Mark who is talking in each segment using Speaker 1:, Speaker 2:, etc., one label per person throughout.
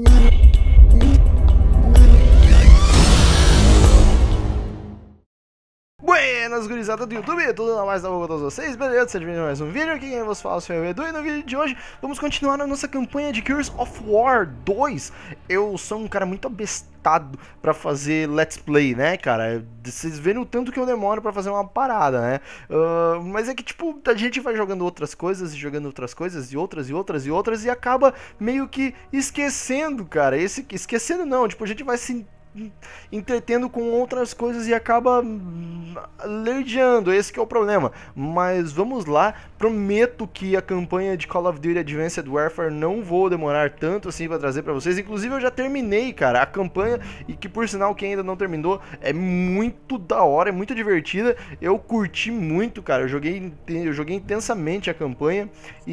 Speaker 1: Buenas, gurizada do YouTube, tudo na mais da boa com todos vocês, beleza? Sejam bem-vindos a mais um vídeo, aqui quem vos fala é o Edu, e no vídeo de hoje vamos continuar a nossa campanha de Gears of War 2. Eu sou um cara muito abestado pra fazer let's play, né, cara? Vocês verem o tanto que eu demoro pra fazer uma parada, né? Mas é que, tipo, a gente vai jogando outras coisas, e jogando outras coisas, e outras, e acaba meio que esquecendo, cara. Esquecendo não, tipo, a gente vai se entretendo com outras coisas e acaba lerdeando, esse que é o problema. Mas vamos lá, prometo que a campanha de Call of Duty Advanced Warfare não vou demorar tanto assim pra trazer pra vocês. Inclusive eu já terminei, cara, a campanha, e que por sinal quem ainda não terminou, é muito da hora, é muito divertida, eu curti muito, cara, eu joguei intensamente a campanha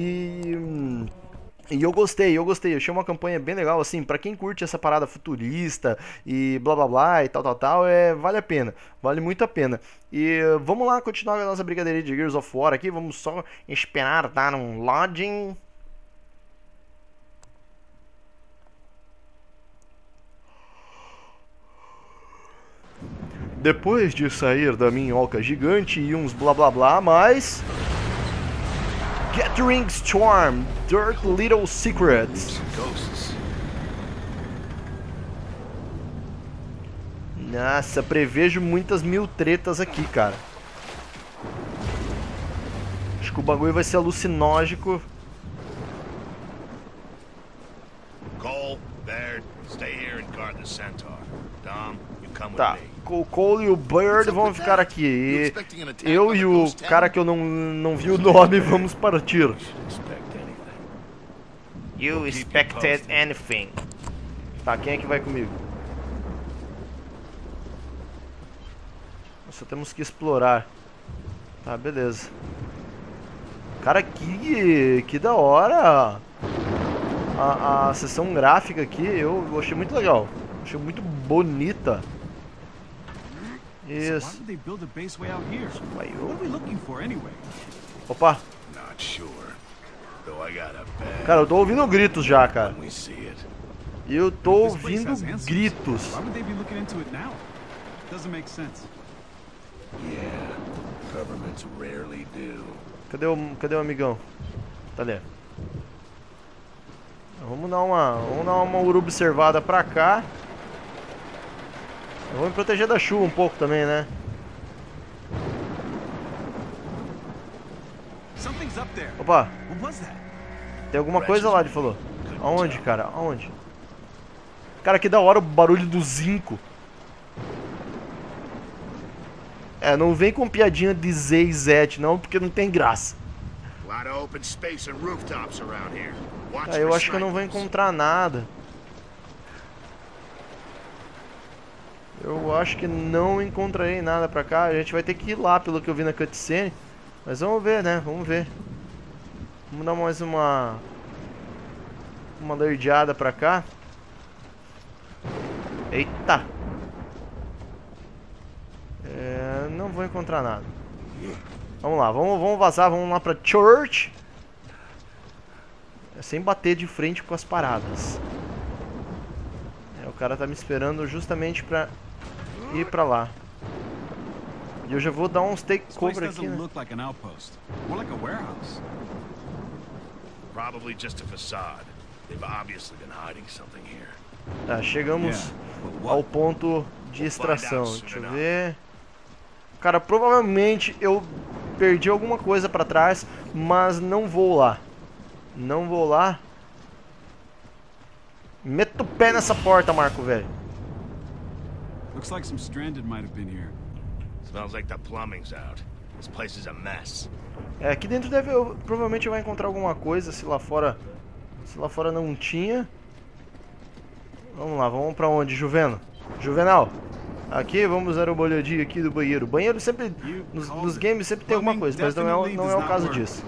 Speaker 1: e eu gostei, eu achei uma campanha bem legal, assim, pra quem curte essa parada futurista e blá blá blá e tal, vale a pena, vale muito a pena. E vamos lá continuar a nossa brincadeira de Gears of War aqui, vamos só esperar dar um loading. Depois de sair da minhoca gigante e uns blá blá blá, mas... Gathering Storm, Dirt Little Secrets. Nossa, prevejo muitas mil tretas aqui, cara. Acho que o bagulho vai ser alucinógico.
Speaker 2: Cole, Baird, stay here and guard the Centaur. Dom, you come with me.
Speaker 1: O Cole e o Baird vão ficar aqui. E eu e o cara que eu não vi o nome vamos partir. You expected anything. Tá, quem é que vai comigo? Só temos que explorar. Tá, beleza. Cara, que da hora. A sessão gráfica aqui eu achei muito legal. Achei muito bonita. Isso. Opa. Cara, eu tô ouvindo gritos já, cara. E eu tô ouvindo gritos. Cadê o amigão? Tá ali. Vamos dar uma observada pra cá. Eu vou me proteger da chuva um pouco também, né? Opa! Tem alguma coisa lá, ele falou. Aonde, cara? Aonde? Cara, que da hora o barulho do zinco. É, não vem com piadinha de Z e Z, não, porque não tem graça. Eu acho que eu não vou encontrar nada. Eu acho que não encontrarei nada pra cá. A gente vai ter que ir lá, pelo que eu vi na cutscene. Mas vamos ver, né? Vamos ver. Vamos dar mais uma lerdeada pra cá. Eita! Não vou encontrar nada. Vamos lá, vamos vazar. Vamos lá pra Church. Sem bater de frente com as paradas. O cara tá me esperando justamente pra ir pra lá. E eu já vou dar uns takeover aqui, né? Tá, chegamos ao ponto de extração. Deixa eu ver. Cara, provavelmente eu perdi alguma coisa pra trás, mas não vou lá. Não vou lá. Meta o pé nessa porta, Marco, velho.
Speaker 3: Looks like some stranded might have been here.
Speaker 2: Smells like the plumbing's out. This place is a mess.
Speaker 1: É, aqui dentro provavelmente vai encontrar alguma coisa, se lá fora não tinha. Vamos lá, vamos pra onde, Juvenal? Aqui, vamos dar uma olhadinha aqui do banheiro. O banheiro sempre, nos games sempre tem alguma coisa, mas não é o caso disso.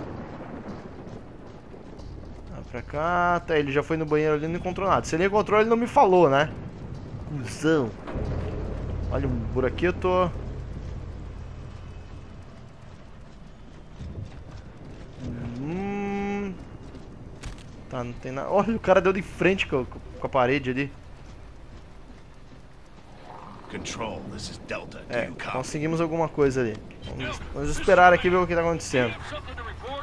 Speaker 1: Pra cá, tá, ele já foi no banheiro ali e não encontrou nada. Se ele encontrou, ele não me falou, né? Cusão. Olha um buraquito. Tá, não tem nada. Olha, o cara deu de frente com com a parede ali.
Speaker 2: Control, this is Delta. Do
Speaker 1: É,
Speaker 2: you copy?
Speaker 1: conseguimos alguma coisa ali. Vamos esperar aqui ver o que tá acontecendo.
Speaker 4: Something to report?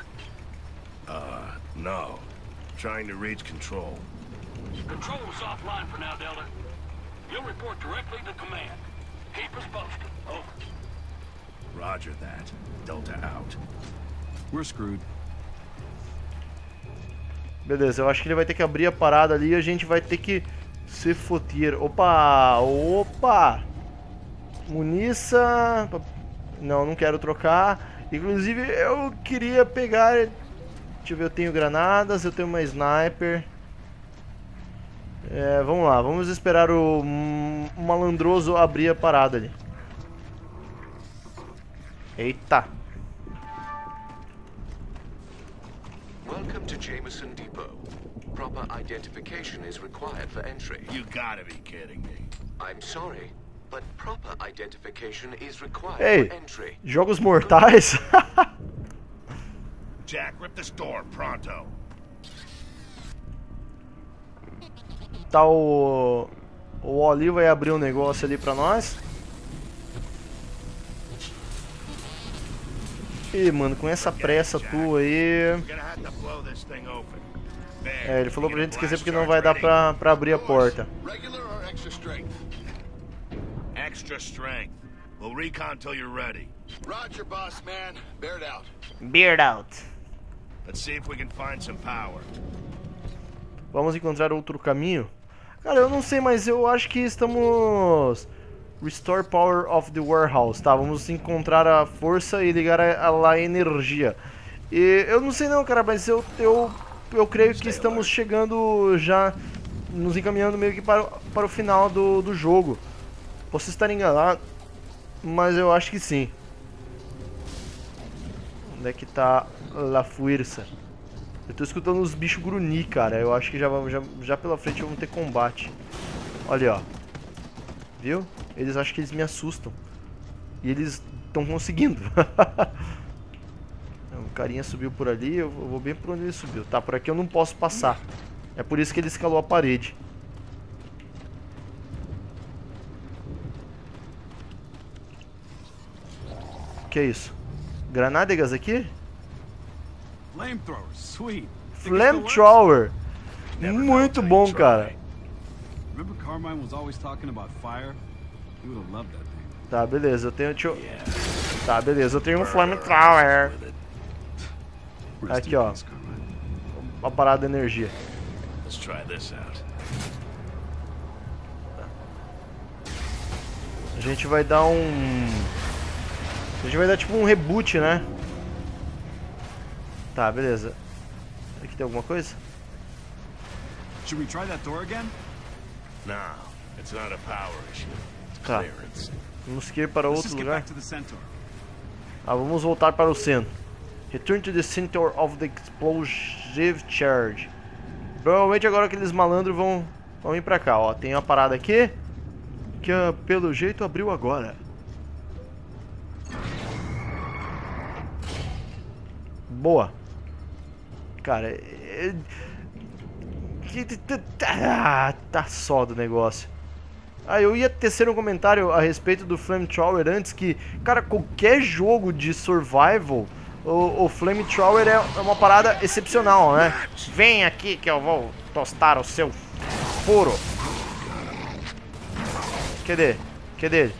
Speaker 2: No. Trying to reach control.
Speaker 4: Control's offline for now, Delta. You'll report directly to command. Keep us posted. Over.
Speaker 2: Roger that. Delta out.
Speaker 3: We're screwed.
Speaker 1: Beleza, eu acho que ele vai ter que abrir a parada ali e a gente vai ter que se fotir. Opa! Opa! Muniça... Não, não quero trocar. Inclusive, eu queria pegar... Deixa eu ver, eu tenho granadas, eu tenho uma sniper. É, vamos lá, vamos esperar o malandroso abrir a parada ali. Eita!
Speaker 5: Welcome to Jameson Depot. Proper identification is required for entry.
Speaker 2: You gotta be kidding me.
Speaker 5: I'm sorry, but proper identification is required
Speaker 1: Ei,
Speaker 5: for entry.
Speaker 1: jogos mortais?
Speaker 2: Jack, rip this door, pronto.
Speaker 1: Tá, o Oli vai abrir um negócio ali pra nós. Ih, mano, com essa pressa tua aí...
Speaker 2: We're gonna have to blow this thing open. There.
Speaker 1: É, ele falou pra
Speaker 2: You
Speaker 1: gente
Speaker 2: get a
Speaker 1: esquecer porque
Speaker 2: blast
Speaker 1: não vai dar
Speaker 2: charge
Speaker 1: pra abrir a porta.
Speaker 6: Regular or extra strength?
Speaker 2: ready? Extra strength. We'll recon till you're ready.
Speaker 6: Roger, boss man. Bear it out.
Speaker 1: Beard out.
Speaker 2: Let's see if we can find some power.
Speaker 1: Vamos encontrar outro caminho? Cara, eu não sei, mas eu acho que estamos... Restore power of the warehouse. Tá, vamos encontrar a força e ligar a energia. E eu não sei não, cara, mas eu creio que estamos chegando já... Nos encaminhando meio que para o final do jogo. Posso estar enganado, mas eu acho que sim. Onde é que tá a força? Eu tô escutando os bichos grunir, cara. Eu acho que já pela frente vamos ter combate. Olha, ó. Viu? Eles acham que eles me assustam. E eles estão conseguindo. O carinha subiu por ali, eu vou bem por onde ele subiu. Tá, por aqui eu não posso passar. É por isso que ele escalou a parede. Que é isso? Granádegas aqui?
Speaker 3: Flamethrower, sweet.
Speaker 1: Flamethrower! Muito bom, cara.
Speaker 3: Remember Carmine was always talking about fire? He would have loved that thing.
Speaker 1: Tá, beleza, eu tenho... Tá, beleza, eu tenho um Flamethrower.
Speaker 3: Rest
Speaker 1: Aqui,
Speaker 3: in
Speaker 1: ó.
Speaker 3: peace, Carmine.
Speaker 1: Uma parada de energia.
Speaker 2: Let's try this out.
Speaker 1: A gente vai dar A gente vai dar tipo um reboot, né? Tá, beleza. Aqui tem alguma coisa?
Speaker 3: Should we try that door again?
Speaker 2: No, it's not a power issue. It's
Speaker 1: Tá.
Speaker 2: clearance.
Speaker 1: Vamos ir para
Speaker 3: Let's
Speaker 1: outro
Speaker 3: just get
Speaker 1: lugar.
Speaker 3: back to the centaur.
Speaker 1: Ah, vamos voltar para o centro. Return to the center of the explosive charge. Provavelmente agora aqueles malandros vão vir pra cá, ó. Tem uma parada aqui que pelo jeito abriu agora. Boa. Cara, tá só do negócio. Ah, eu ia tecer um comentário a respeito do Flamethrower antes que, cara, qualquer jogo de survival, o Flamethrower é uma parada excepcional, né? Vem aqui que eu vou tostar o seu furo. Cadê? Cadê ele?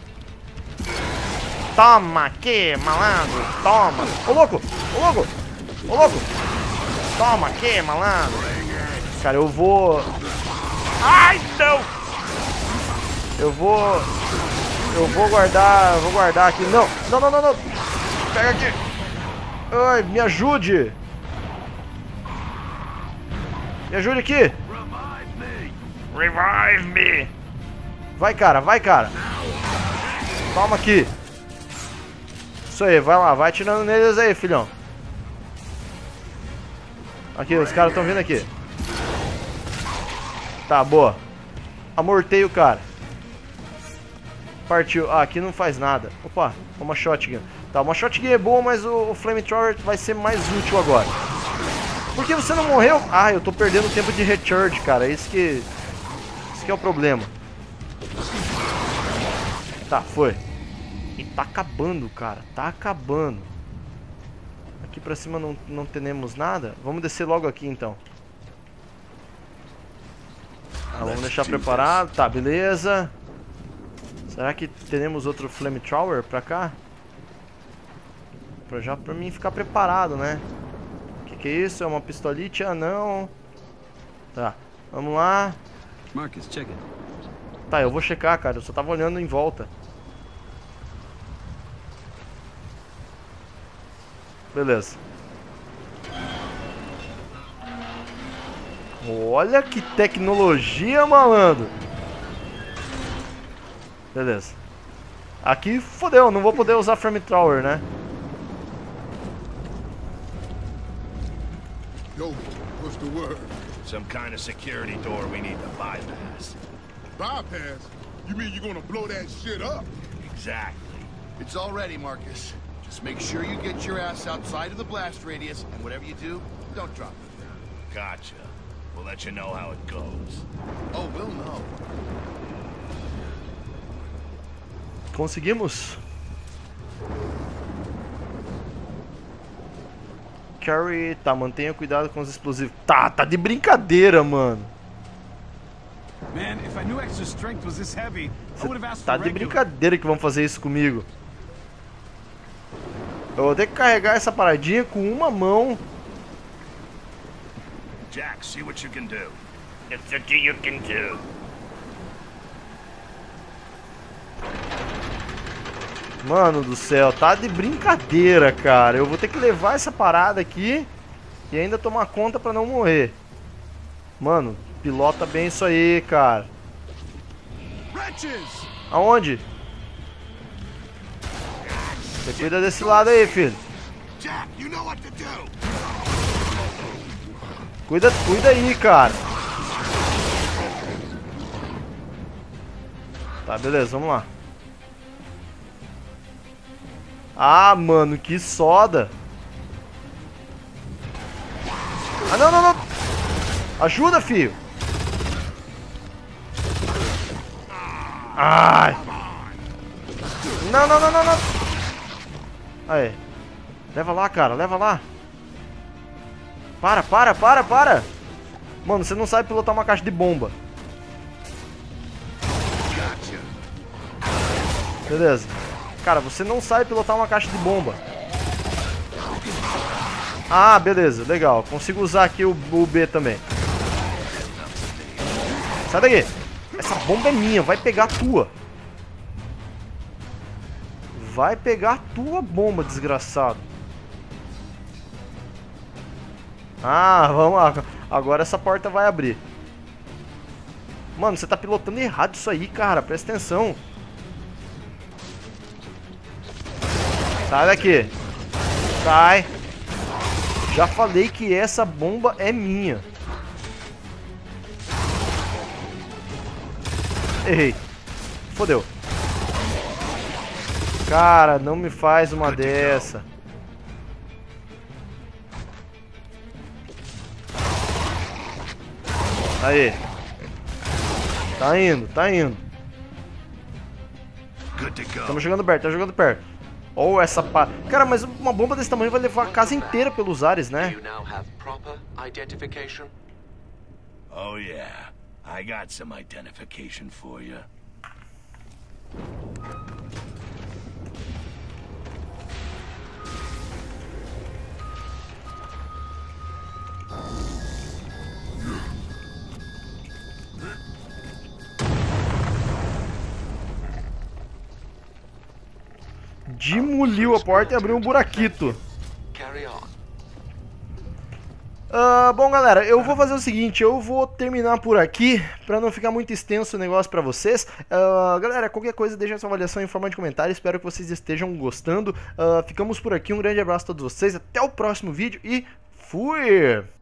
Speaker 1: Toma aqui, malandro, toma. Ô louco, ô louco, ô louco. Toma aqui, malandro. Cara, eu vou... Ai, não! Eu vou guardar aqui. Não, não, não, não, não. Pega aqui. Ai, me ajude. Me ajude aqui. Revive me. Vai, cara, vai, cara. Toma aqui. Isso aí, vai lá, vai atirando neles aí, filhão. Aqui, os caras estão vindo aqui. Tá, boa. Amortei o cara. Partiu. Ah, aqui não faz nada. Opa, uma shotgun. Tá, uma shotgun é boa, mas o Flamethrower vai ser mais útil agora. Por que você não morreu? Ah, eu tô perdendo tempo de recharge, cara. É isso que que é o problema. Tá, foi. E tá acabando, cara. Tá acabando. Aqui pra cima não temos nada. Vamos descer logo aqui, então. Vamos deixar preparado. Tá, beleza. Será que teremos outro Flamethrower pra cá? Pra mim ficar preparado, né? Que é isso? É uma pistolite? Ah, não. Tá, vamos lá.
Speaker 3: Marcus, check it.
Speaker 1: Tá, eu vou checar, cara. Eu só tava olhando em volta. Beleza. Olha que tecnologia, malandro. Beleza. Aqui fodeu, não vou poder usar Flamethrower, né?
Speaker 6: Yo, what's the word?
Speaker 2: Some kind of security door we need to bypass.
Speaker 6: Bypass? You mean you're gonna blow that shit up?
Speaker 2: Exactly.
Speaker 6: It's all ready, Marcus. Just make sure you get your ass outside of the blast radius, and whatever you do, don't drop it.
Speaker 2: Gotcha. We'll let you know how it goes.
Speaker 6: Oh, we'll know.
Speaker 1: Conseguimos. Carry, tá, mantenha cuidado com os explosivos. Tá de brincadeira, mano.
Speaker 3: Man, if I knew extra strength was this heavy, I would have asked
Speaker 1: Tá
Speaker 3: for
Speaker 1: de
Speaker 3: regular.
Speaker 1: brincadeira que vão fazer isso comigo. Eu vou ter que carregar essa paradinha com uma mão.
Speaker 2: Jack, see what you can do.
Speaker 1: It's what you can do. Mano do céu, tá de brincadeira, cara. Eu vou ter que levar essa parada aqui e ainda tomar conta pra não morrer. Mano, pilota bem isso aí, cara. Aonde? Você cuida desse lado aí, filho.
Speaker 2: Jack, you know what to do.
Speaker 1: Cuida aí, cara. Tá, beleza, vamos lá. Ah, mano, que soda. Ah, não. Ajuda, filho. Ai. Não. Aí. Leva lá, cara, leva lá. Para. Mano, você não sabe pilotar uma caixa de bomba. Beleza. Cara, você não sabe pilotar uma caixa de bomba. Ah, beleza, legal. Consigo usar aqui o B também. Sai daqui. Essa bomba é minha, vai pegar a tua. Vai pegar a tua bomba, desgraçado. Ah, vamos lá. Agora essa porta vai abrir. Mano, você tá pilotando errado isso aí, cara. Presta atenção. Sai daqui. Sai. Já falei que essa bomba é minha. Errei. Fodeu. Cara, não me faz uma dessa. Aí. Tá indo. Estamos jogando perto, Ou essa pá. Cara, mas uma bomba desse tamanho vai levar a casa inteira pelos ares, né?
Speaker 5: Do you now have proper identification?
Speaker 2: Oh yeah, I got some identification for you.
Speaker 1: Demoliu a porta e abriu um buraquito.
Speaker 5: Carry on.
Speaker 1: Bom, galera, eu vou fazer o seguinte, eu vou terminar por aqui, pra não ficar muito extenso o negócio pra vocês. Galera, qualquer coisa, deixa sua avaliação em forma de comentário, espero que vocês estejam gostando. Ficamos por aqui, um grande abraço a todos vocês, até o próximo vídeo e fui!